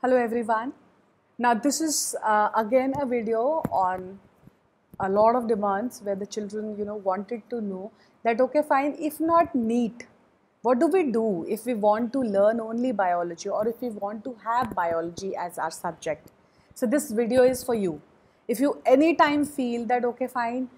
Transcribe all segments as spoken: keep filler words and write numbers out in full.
Hello everyone. Now this is uh, again a video on a lot of demands where the children you know wanted to know that okay fine, if not NEET, what do we do if we want to learn only biology or if we want to have biology as our subject. So this video is for you. If you anytime feel that okay fine,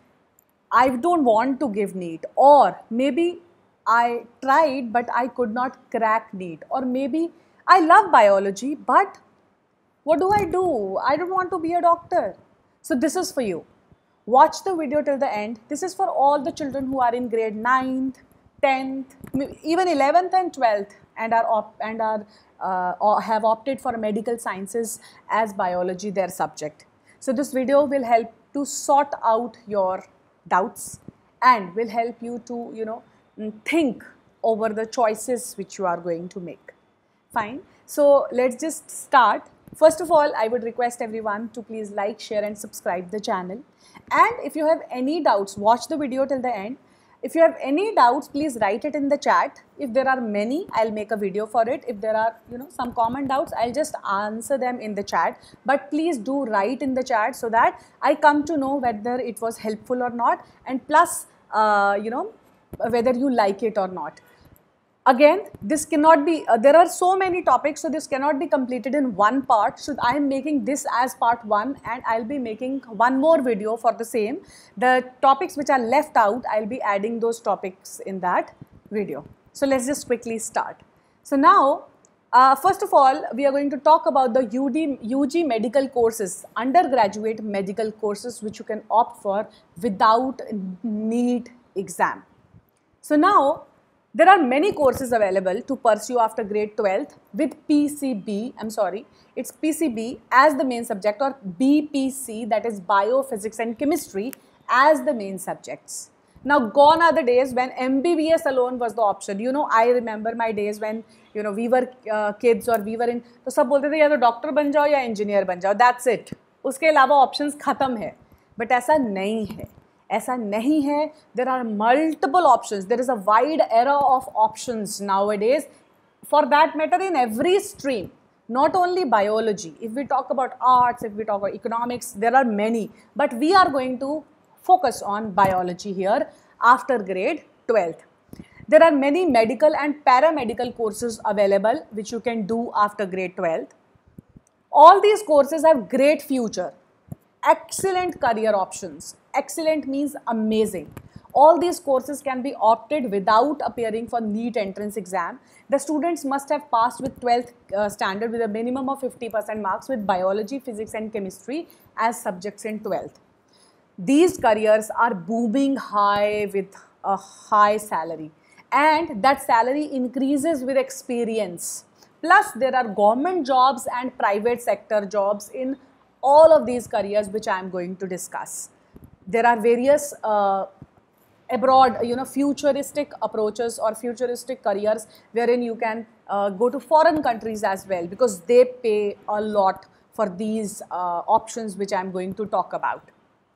I don't want to give NEET, or maybe I tried but I could not crack NEET, or maybe I love biology but what do I do? I don't want to be a doctor. So this is for you. Watch the video till the end. This is for all the children who are in grade ninth, tenth, even eleventh and twelfth and are op and are uh, or have opted for medical sciences as biology their subject. So this video will help to sort out your doubts and will help you to you know think over the choices which you are going to make. Fine. So let's just start. First of all, I would request everyone to please like, share and subscribe the channel. And if you have any doubts, watch the video till the end. If you have any doubts, please write it in the chat. If there are many, I'll make a video for it. If there are, you know, some common doubts, I'll just answer them in the chat. But please do write in the chat so that I come to know whether it was helpful or not, and plus, uh, you know, whether you like it or not. Again, this cannot be, uh, there are so many topics, so this cannot be completed in one part. So I am making this as part one and I'll be making one more video for the same. The topics which are left out, I'll be adding those topics in that video. So let's just quickly start. So now, uh, first of all, we are going to talk about the U D, U G medical courses, undergraduate medical courses which you can opt for without NEET exam. So now, there are many courses available to pursue after grade twelfth with P C B, I'm sorry, it's P C B as the main subject, or B P C, that is biophysics and chemistry, as the main subjects. Now gone are the days when M B B S alone was the option. You know, I remember my days when you know we were uh, kids or we were in, तो सब बोलते थे या तो doctor बन जाओ या engineer बन जाओ, that's it. उसके अलावा options खत्म है, but ऐसा नहीं है. ऐसा नहीं है. There are multiple options. There is a wide era of options nowadays, for that matter in every stream, not only biology. If we talk about arts, if we talk about economics, there are many, but we are going to focus on biology here after grade twelfth. There are many medical and paramedical courses available which you can do after grade twelfth. All these courses have great future, excellent career options. Excellent means amazing. All these courses can be opted without appearing for NEET entrance exam. The students must have passed with twelfth uh, standard with a minimum of fifty percent marks with biology, physics and chemistry as subjects in twelfth. These careers are booming high with a high salary, and that salary increases with experience. Plus there are government jobs and private sector jobs in all of these careers which I am going to discuss. There are various uh, abroad, you know, futuristic approaches or futuristic careers wherein you can uh, go to foreign countries as well, because they pay a lot for these uh, options which I am going to talk about.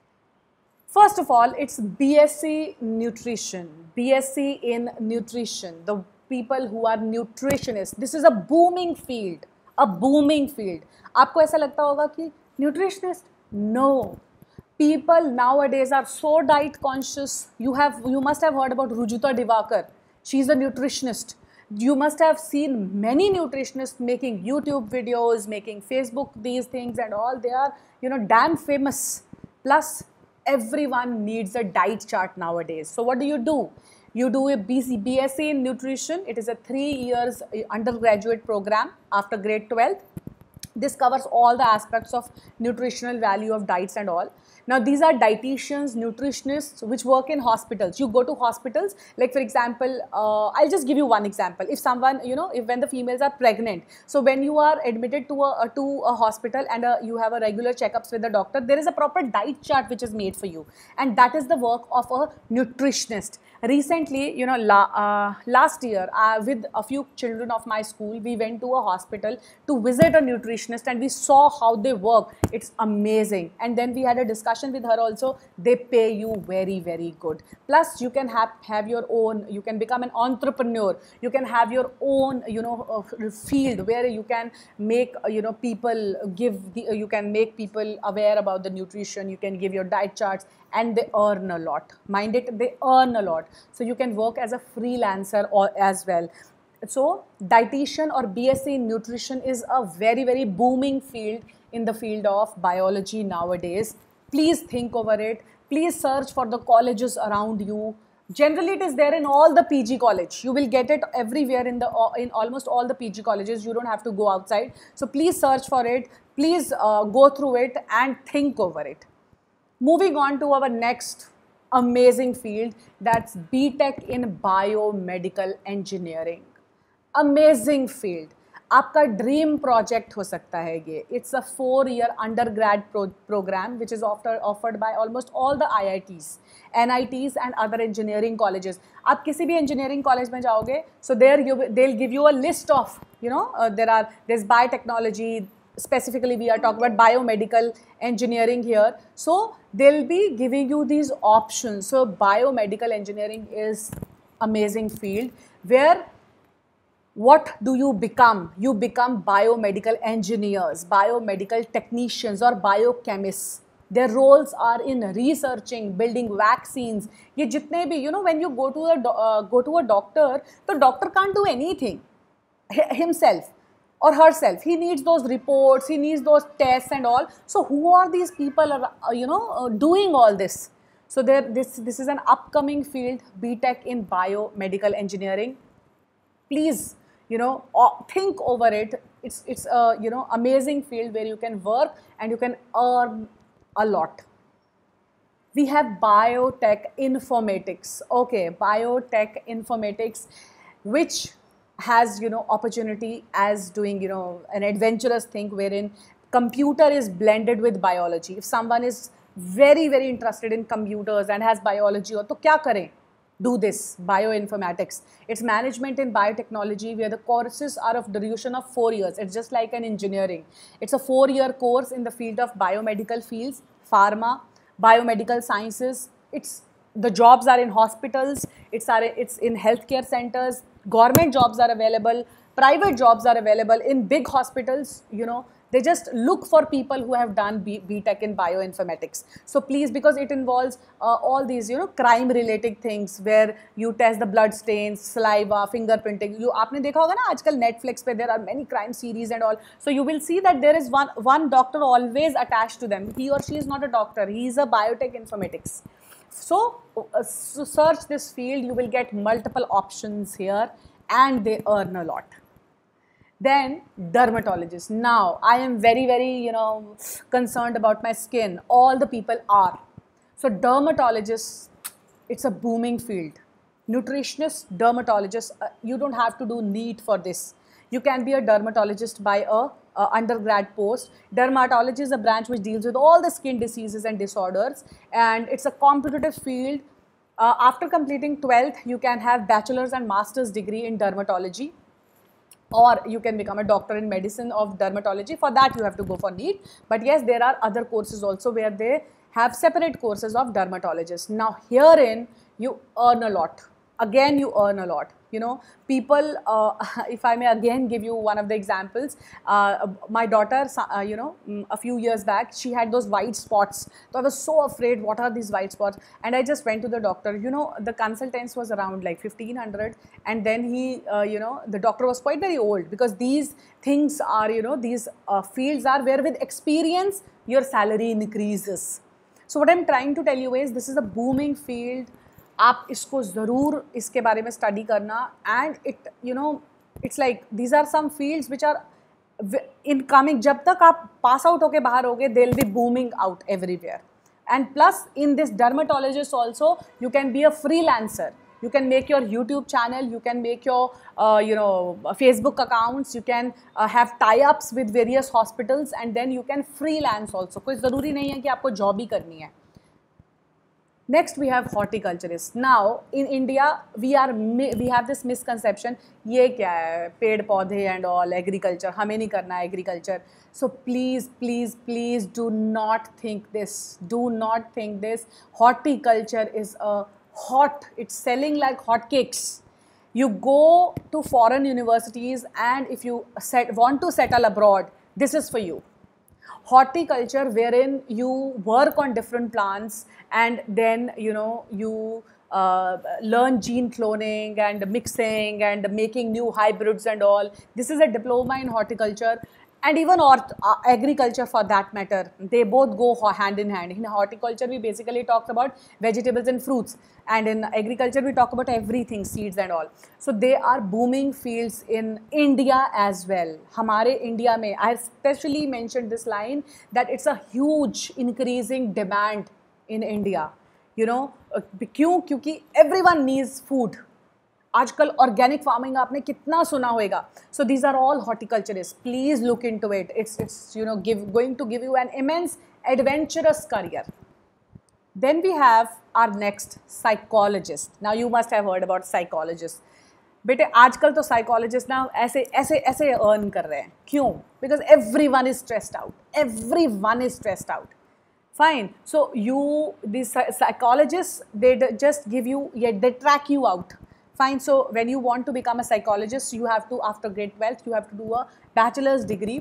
First of all, it's B S c Nutrition, B S c in Nutrition, the people who are nutritionists. This is a booming field, a booming field. आपको ऐसा लगता होगा कि nutritionist? No. People nowadays are so diet conscious. You have, you must have heard about Rujuta Divakar. She's a nutritionist. You must have seen many nutritionists making YouTube videos, making Facebook these things and all. They are, you know, damn famous. Plus, everyone needs a diet chart nowadays. So what do you do? You do a B S c in Nutrition. It is a three years undergraduate program after grade twelfth. This covers all the aspects of nutritional value of diets and all. Now these are dietitians, nutritionists which work in hospitals. You go to hospitals, like for example, uh, I'll just give you one example. If someone, you know, if when the females are pregnant, so when you are admitted to a, to a hospital and uh, you have a regular checkups with the doctor, there is a proper diet chart which is made for you, and that is the work of a nutritionist. Recently, you know, la, uh, last year uh, with a few children of my school, we went to a hospital to visit a nutritionist nutritionist and we saw how they work. It's amazing. And then we had a discussion with her also. They pay you very, very good. Plus you can have, have your own, you can become an entrepreneur. You can have your own, you know, uh, field where you can make, uh, you know, people give, the, uh, you can make people aware about the nutrition. You can give your diet charts and they earn a lot. Mind it, they earn a lot. So you can work as a freelancer or as well. So dietitian or B S c in nutrition is a very, very booming field in the field of biology nowadays. Please think over it. Please search for the colleges around you. Generally, it is there in all the P G college. You will get it everywhere in the in almost all the P G colleges. You don't have to go outside. So please search for it. Please uh, go through it and think over it. Moving on to our next amazing field, that's B Tech in Biomedical Engineering. Amazing field. आपका dream project हो सकता है ये. It's a four year undergrad pro program which is offered offered by almost all the I I Ts, N I Ts and other engineering colleges. आप किसी भी engineering college में जाओगे, so there you they'll give you a list of, you know, uh, there are there's biotechnology. Specifically, we are talking about biomedical engineering here. So they'll be giving you these options. So biomedical engineering is amazing field where what do you become? You become biomedical engineers, biomedical technicians or biochemists. Their roles are in researching, building vaccines. ये जितने भी, you know, when you go to a uh, go to a doctor, the doctor can't do anything himself or herself. He needs those reports, he needs those tests and all. So who are these people, are, uh, you know, uh, doing all this? So there, this this is an upcoming field, B Tech in biomedical engineering. Please, you know, think over it. It's, it's a, you know, amazing field where you can work and you can earn a lot. We have biotech informatics. Okay, biotech informatics, which has, you know, opportunity as doing, you know, an adventurous thing wherein computer is blended with biology. If someone is very, very interested in computers and has biology, to kya kare? Do this, bioinformatics. It's management in biotechnology where the courses are of duration of four years. It's just like an engineering. It's a four-year course in the field of biomedical fields, pharma, biomedical sciences. It's the jobs are in hospitals. It's are it's in healthcare centers. Government jobs are available. Private jobs are available in big hospitals. You know, they just look for people who have done B Tech in bioinformatics. So please, because it involves uh, all these, you know, crime-related things where you test the blood stains, saliva, fingerprinting. You, आपने देखा होगा ना आजकल Netflix पे there are many crime series and all. So you will see that there is one one doctor always attached to them. He or she is not a doctor. He is a biotech informatics. So, uh, so search this field. You will get multiple options here, and they earn a lot. Then dermatologist. Now I am very, very, you know, concerned about my skin. All the people are. So dermatologists, it's a booming field. Nutritionist, dermatologist, uh, you don't have to do NEET for this. You can be a dermatologist by a, a undergrad post. Dermatology is a branch which deals with all the skin diseases and disorders, and it's a competitive field. Uh, after completing twelfth, you can have bachelor's and master's degree in dermatology, or you can become a doctor in medicine of dermatology. For that, you have to go for NEET. But yes, there are other courses also where they have separate courses of dermatologists. Now, herein, you earn a lot. Again, you earn a lot. You know, people, uh, if I may again give you one of the examples, uh, my daughter, uh, you know, a few years back, she had those white spots. So I was so afraid, what are these white spots? And I just went to the doctor. You know, the consultants was around like fifteen hundred. And then he, uh, you know, the doctor was quite very old, because these things are, you know, these uh, fields are where with experience, your salary increases. So what I'm trying to tell you is, this is a booming field. आप इसको ज़रूर इसके बारे में study करना, and it you know it's like these are some fields which are incoming. जब तक आप पास आउट होके बाहर होगे, they will be booming out everywhere. And plus in this dermatologist also you can be a freelancer. You can make your YouTube channel, you can make your, uh, you know, Facebook accounts, you can uh, have tie-ups with various hospitals, and then you can freelance also. कोई ज़रूरी नहीं है कि आपको job ही करनी है. Next we have horticulturists. Now in India we are we have this misconception, ये क्या है पेड़ पौधे and all agriculture, हमें नहीं करना है agriculture. So please please please do not think this. Do not think this. Horticulture is a hot. It's selling like hotcakes. You go to foreign universities and if you set, want to settle abroad, this is for you. Horticulture, wherein you work on different plants and then you know you uh, learn gene cloning and mixing and making new hybrids and all. This is a diploma in horticulture, and even orth uh, agriculture for that matter. They both go hand in hand. In horticulture we basically talk about vegetables and fruits, and in agriculture we talk about everything, seeds and all. So they are booming fields in India as well. Hamare India mein, I especially mentioned this line that it's a huge increasing demand in India. You know, क्यों? क्योंकि everyone needs food. आजकल organic farming आपने कितना सुना होगा. So these are all horticulturist. Please look into it. It's it's you know give going to give you an immense adventurous career. Then we have our next psychologist. Now you must have heard about psychologists. बेटे आजकल तो psychologists ना ऐसे ऐसे ऐसे earn कर रहे हैं. क्यों? Because everyone is stressed out. Everyone is stressed out. Fine. So you, these psychologists, they just give you, yeah, they track you out. Fine. So when you want to become a psychologist, you have to, after grade twelfth, you have to do a bachelor's degree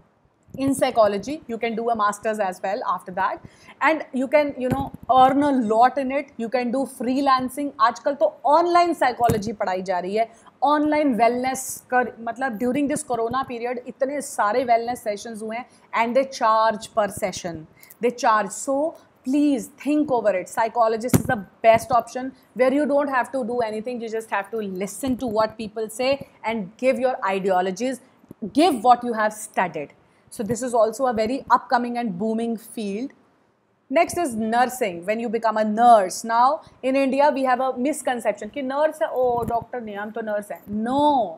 in psychology. You can do a master's as well after that, and you can, you know, earn a lot in it. You can do freelancing. आजकल तो online psychology पढ़ाई जा रही है. Online wellness कर मतलब during this corona period इतने सारे wellness sessions हुए हैं, and they charge per session. They charge. So please think over it. Psychologist is the best option where you don't have to do anything. You just have to listen to what people say and give your ideologies. Give what you have studied. So this is also a very upcoming and booming field. Next is nursing. When you become a nurse. Now in India we have a misconception कि nurse है, oh doctor नहीं, हम तो nurse है. No.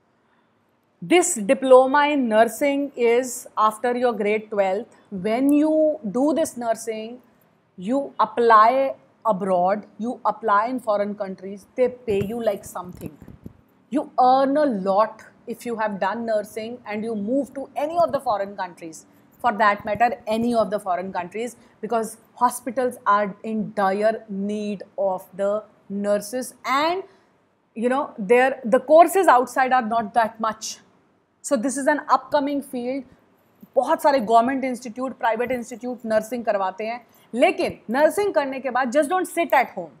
This diploma in nursing is after your grade twelfth. When you do this nursing, you apply abroad, you apply in foreign countries, they pay you like something. You earn a lot if you have done nursing and you move to any of the foreign countries, for that matter any of the foreign countries, because hospitals are in dire need of the nurses, and you know their the courses outside are not that much. So this is an upcoming field. बहुत सारे government institute, private institute nursing करवाते हैं, लेकिन nursing करने के बाद just don't sit at home.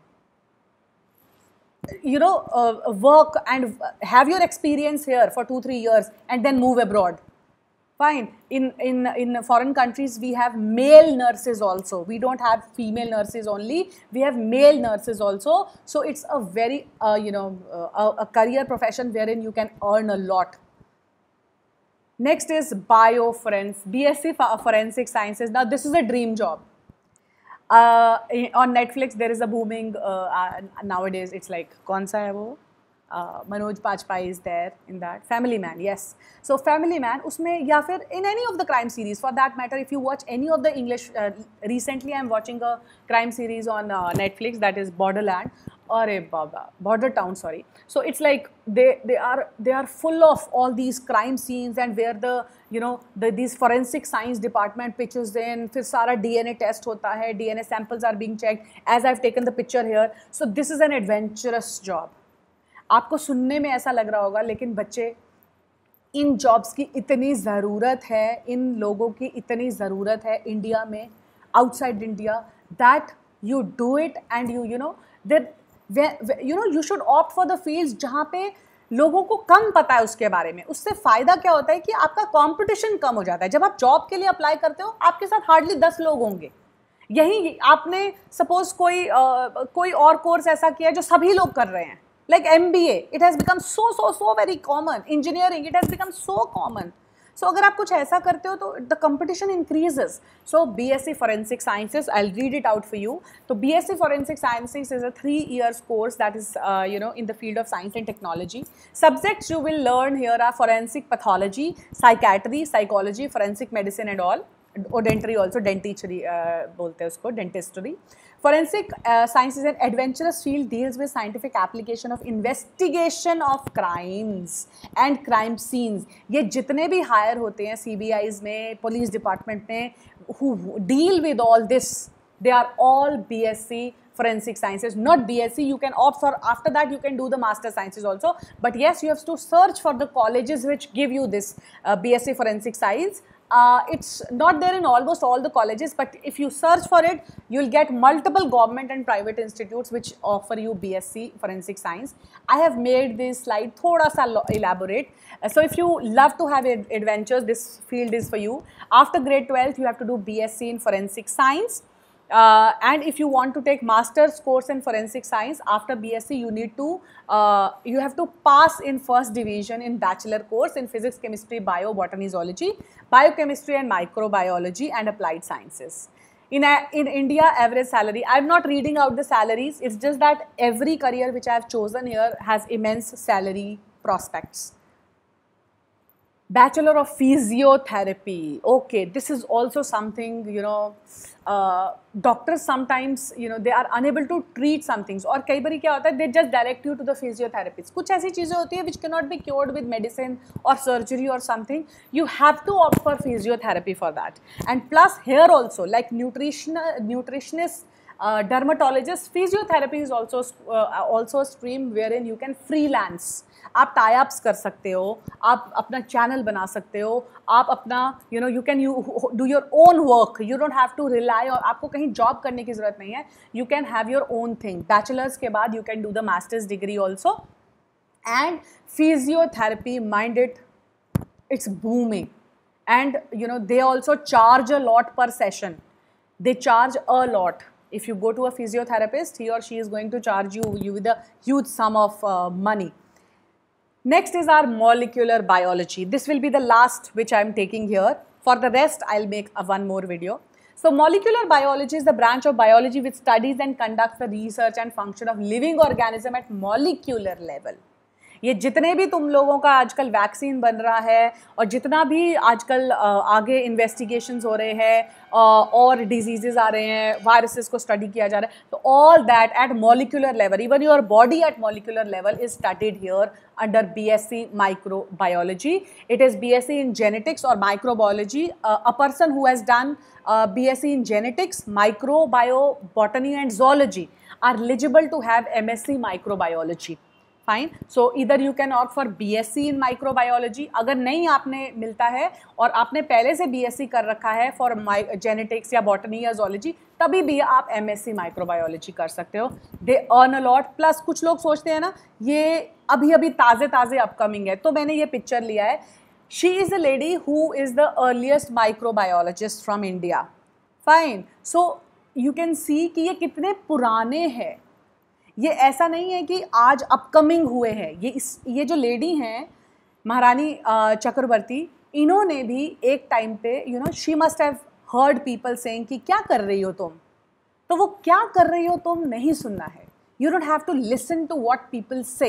You know, uh, work and have your experience here for two, three years and then move abroad. Fine. In, in, in foreign countries, we have male nurses also. We don't have female nurses only. We have male nurses also. So it's a very, uh, you know, uh, a, a career profession wherein you can earn a lot. Next is bioforensics, B S c Forensic Sciences. Now this is a dream job. Uh, on Netflix there is a booming uh, uh, nowadays. It's like कौन सा है वो? Uh, Manoj Bajpayee is there in that. Family Man, yes. So Family Man, उसमें या फिर in any of the crime series for that matter, if you watch any of the English, uh, recently I am watching a crime series on uh, Netflix that is Borderland. Arey Baba, Border Town, sorry. So it's like they they are they are full of all these crime scenes, and where the you know the these forensic science department pitches in, फिर सारा D N A test होता है, D N A samples are being checked, as I've taken the picture here. So this is an adventurous job. आपको सुनने में ऐसा लग रहा होगा, लेकिन बच्चे इन जॉब्स की इतनी ज़रूरत है, इन लोगों की इतनी ज़रूरत है इंडिया में, outside India, that you do it and you you know that you know you should opt for the fields जहाँ पे लोगों को कम पता है उसके बारे में. उससे फ़ायदा क्या होता है कि आपका कंपटीशन कम हो जाता है. जब आप जॉब के लिए अप्लाई करते हो, आपके साथ हार्डली दस लोग होंगे. यही आपने सपोज कोई uh, कोई और कोर्स ऐसा किया है जो सभी लोग कर रहे हैं, like M B A, it has become so so so very common. Engineering, it has become so common. So अगर आप कुछ ऐसा करते हो तो the competition increases. So B S c Forensic Sciences, I'll read it out for you. So B S c Forensic Sciences is a three years course that is uh, you know in the field of science and technology. Subjects you will learn here are forensic pathology, psychiatry, psychology, forensic medicine and all. और dentary also, dentistry बोलते हैं उसको, dentistry. Forensic uh, science is an adventurous field, deals with scientific application of investigation of crimes and crime scenes. ये जितने भी higher होते हैं C B Is में, पुलिस डिपार्टमेंट में, who deal with all this, they are all B S c forensic sciences, not B S c. You can opt for, after that you can do the master sciences also, but yes, you have to search for the colleges which give you this uh, B S c forensic science. Uh, it's not there in almost all the colleges, but if you search for it, you'll get multiple government and private institutes which offer you B S c forensic science. I have made this slide thoda sa elaborate. Uh, so if you love to have ad adventures, this field is for you. After grade twelfth, you have to do B S c in forensic science. Uh, and if you want to take master's course in forensic science after B S c, you need to uh, you have to pass in first division in bachelor course in physics, chemistry, bio, botany, zoology, biochemistry and microbiology and applied sciences. In a, in India, average salary, I'm not reading out the salaries, it's just that every career which I have chosen here has immense salary prospects. Bachelor of Physiotherapy. Okay, this is also something, you know, uh, doctors sometimes, you know, they are unable to treat some things. और कई बारी क्या होता है, they just direct you to the physiotherapist. कुछ ऐसी चीज़ें होती है which cannot be cured with medicine or surgery or something. You have to opt for physiotherapy for that. And plus here also, like nutrition, nutritionists, uh, dermatologists, physiotherapy is also uh, also a stream wherein you can freelance. आप tie ups कर सकते हो, आप अपना channel बना सकते हो, आप अपना you know you can you do your own work, you don't have to rely, और आपको कहीं जॉब करने की ज़रूरत नहीं है. You can have your own thing. Bachelors के बाद you can do the masters degree also. And physiotherapy, mind it, it's booming. And you know they also charge a lot per session. They charge a lot. If you go to a physiotherapist, he or she is going to charge you, you with a huge sum of uh, money. Next is our molecular biology. This will be the last which I am taking here. For the rest, I'll make a one more video. So molecular biology is the branch of biology which studies and conducts the research and function of living organism at molecular level. ये जितने भी तुम लोगों का आजकल vaccine बन रहा है और जितना भी आजकल आगे इन्वेस्टिगेशंस हो रहे हैं और डिजीजेस आ रहे हैं, वायरसेस को स्टडी किया जा रहा है, तो all that at molecular level, even your body at molecular level is studied here under BSc microbiology. It is BSc in genetics और microbiology. A person who has done BSc in genetics, microbio, botany and zoology are eligible to have MSc microbiology. Fine. So इधर you can opt for BSc in microbiology. अगर नहीं आपने मिलता है और आपने पहले से बीएससी कर रखा है फॉर जेनेटिक्स या बॉटनी या जोलॉजी, तभी भी आप एमएससी माइक्रोबायोलॉजी कर सकते हो. They earn a lot. Plus कुछ लोग सोचते हैं ना ये अभी अभी ताज़े ताज़े अपकमिंग है, तो मैंने ये पिक्चर लिया है. She is a lady who is the earliest microbiologist from India. Fine. So you can see कि ये कितने पुराने हैं. ये ऐसा नहीं है कि आज अपकमिंग हुए हैं. ये इस ये जो लेडी हैं महारानी चक्रवर्ती, इन्होंने भी एक टाइम पे you know she must have heard people saying कि क्या कर रही हो तुम, तो वो क्या कर रही हो तुम नहीं सुनना है. You don't have to listen to what people say.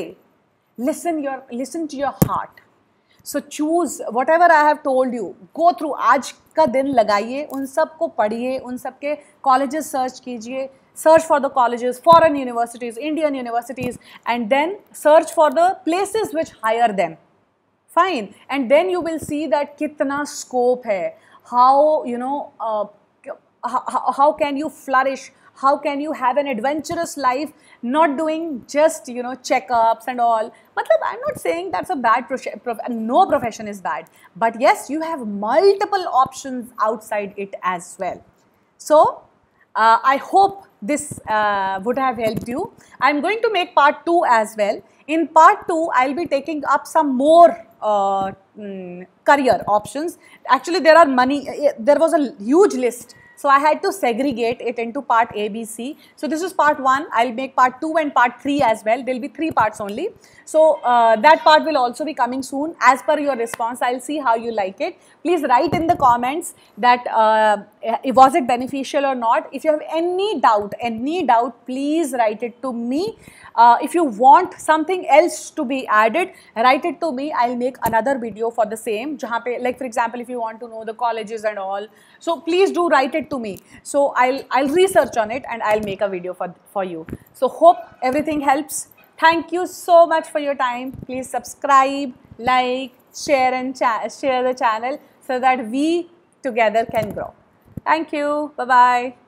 Listen your listen to your heart. So choose whatever I have told you. Go through, आज का दिन लगाइए, उन सब को पढ़िए, उन सब के कॉलेजेस सर्च कीजिए. Search for the colleges, foreign universities, Indian universities, and then search for the places which hire them. Fine. And then you will see that kitna scope hai. How, you know, uh, how, how can you flourish? How can you have an adventurous life, not doing just, you know, checkups and all. Matlab, I'm not saying that's a bad profession. No profession is bad. But yes, you have multiple options outside it as well. So, uh, I hope this uh, would have helped you. I'm going to make part two as well. In part two, I'll be taking up some more uh, mm, career options. Actually, there are many, there was a huge list. So I had to segregate it into part A, B, C. So this is part one. I'll make part two and part three as well. There'll be three parts only. So uh, that part will also be coming soon. As per your response, I'll see how you like it. Please write in the comments that uh, was it beneficial or not. If you have any doubt, any doubt, please write it to me. Uh, if you want something else to be added, write it to me. I'll make another video for the same. जहाँ पे, like for example, if you want to know the colleges and all, so please do write it to me. So I'll I'll research on it and I'll make a video for for you. So hope everything helps. Thank you so much for your time. Please subscribe, like, share and share the channel so that we together can grow. Thank you. Bye bye.